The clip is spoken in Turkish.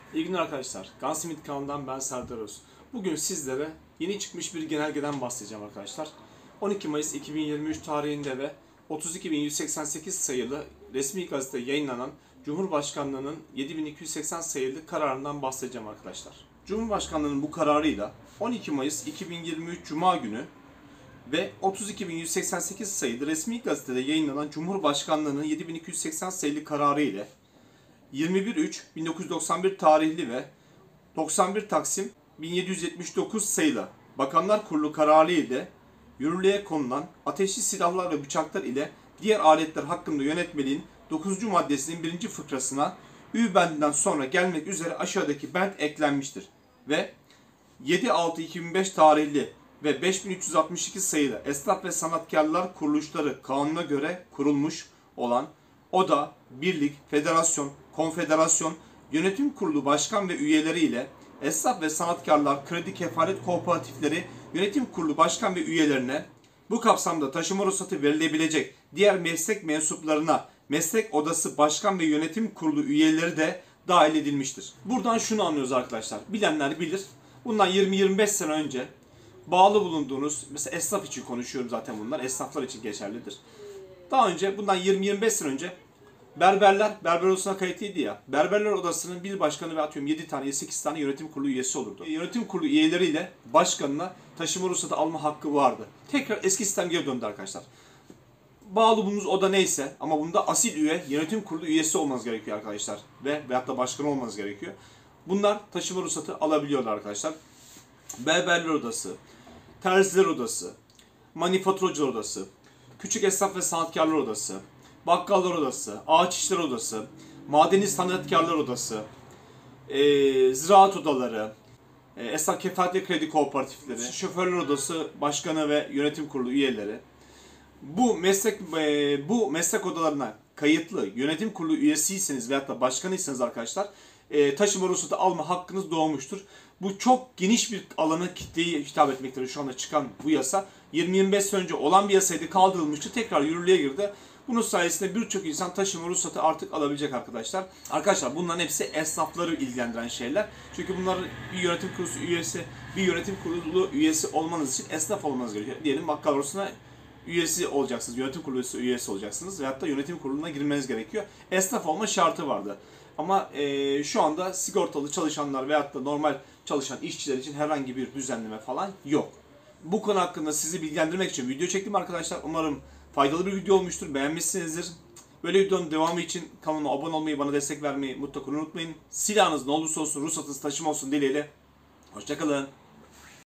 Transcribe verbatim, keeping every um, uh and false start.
İyi günler arkadaşlar. Gunsmith kanalından ben Serdar Öz. Bugün sizlere yeni çıkmış bir genelgeden bahsedeceğim arkadaşlar. on iki Mayıs iki bin yirmi üç tarihinde ve otuz iki bin yüz seksen sekiz sayılı resmi gazetede yayınlanan Cumhurbaşkanlığı'nın yedi bin iki yüz seksen sayılı kararından bahsedeceğim arkadaşlar. Cumhurbaşkanlığı'nın bu kararıyla on iki Mayıs iki bin yirmi üç Cuma günü ve otuz iki bin yüz seksen sekiz sayılı resmi gazetede yayınlanan Cumhurbaşkanlığı'nın yedi bin iki yüz seksen sayılı kararı ile yirmi bir Eylül bin dokuz yüz doksan bir tarihli ve doksan bir Taksim bin yedi yüz yetmiş dokuz sayılı Bakanlar Kurulu kararı ile yürürlüğe konulan ateşli silahlar ve bıçaklar ile diğer aletler hakkında yönetmeliğin dokuzuncu maddesinin birinci fıkrasına Ü bendinden sonra gelmek üzere aşağıdaki bent eklenmiştir ve yedi altı iki bin beş tarihli ve beş bin üç yüz altmış iki sayılı Esnaf ve Sanatkarlar Kuruluşları Kanunu'na göre kurulmuş olan oda, birlik, federasyon, konfederasyon, yönetim kurulu başkan ve üyeleri ile esnaf ve sanatkarlar kredi kefalet kooperatifleri yönetim kurulu başkan ve üyelerine bu kapsamda taşıma ruhsatı verilebilecek diğer meslek mensuplarına meslek odası başkan ve yönetim kurulu üyeleri de dahil edilmiştir. Buradan şunu anlıyoruz arkadaşlar. Bilenler bilir. Bundan yirmi yirmi beş sene önce bağlı bulunduğunuz, mesela esnaf için konuşuyorum zaten bunlar, esnaflar için geçerlidir. Daha önce, bundan yirmi yirmi beş sene önce berberler, berber odasına kayıtlıydı ya. Berberler odasının bir başkanı ve atıyorum yedi tane, sekiz tane yönetim kurulu üyesi olurdu. Yönetim kurulu üyeleriyle başkanına taşıma ruhsatı alma hakkı vardı. Tekrar eski sistem geri döndü arkadaşlar. Bağlı bulunduğunuz oda neyse ama bunda asil üye, yönetim kurulu üyesi olmanız gerekiyor arkadaşlar. Ve veyahut da başkan olmanız gerekiyor. Bunlar taşıma ruhsatı alabiliyorlar arkadaşlar. Berberler odası, terziler odası, manifaturacılar odası, küçük esnaf ve sanatkarlar odası, bakkallar odası, ağaç işleri odası, madeni sanatkarlar odası, e, ziraat odaları, e, esnaf kefalet ve kredi kooperatifleri, şoförler odası başkanı ve yönetim kurulu üyeleri. Bu meslek e, bu meslek odalarına kayıtlı yönetim kurulu üyesiyseniz veyahut da başkanıysanız arkadaşlar e, taşıma ruhsatı alma hakkınız doğmuştur. Bu çok geniş bir alanı kitleye hitap etmektedir şu anda çıkan bu yasa. yirmi yirmi beş sene önce olan bir yasaydı, kaldırılmıştı, tekrar yürürlüğe girdi. Bunun sayesinde birçok insan taşıma ruhsatı artık alabilecek arkadaşlar. Arkadaşlar bunların hepsi esnafları ilgilendiren şeyler. Çünkü bunların bir yönetim kurulu üyesi, bir yönetim kurulu üyesi olmanız için esnaf olmanız gerekiyor. Diyelim bakkal odasına üyesi olacaksınız, yönetim kurulu üyesi olacaksınız veyahut da yönetim kuruluna girmeniz gerekiyor. Esnaf olma şartı vardı. Ama e, şu anda sigortalı çalışanlar veyahut da normal çalışan işçiler için herhangi bir düzenleme falan yok. Bu konu hakkında sizi bilgilendirmek için video çektim arkadaşlar. Umarım faydalı bir video olmuştur, beğenmişsinizdir. Böyle videonun devamı için kanalıma abone olmayı, bana destek vermeyi mutlaka unutmayın. Silahınız ne olursa olsun, ruhsatınız taşıma olsun dileğiyle. Hoşça kalın.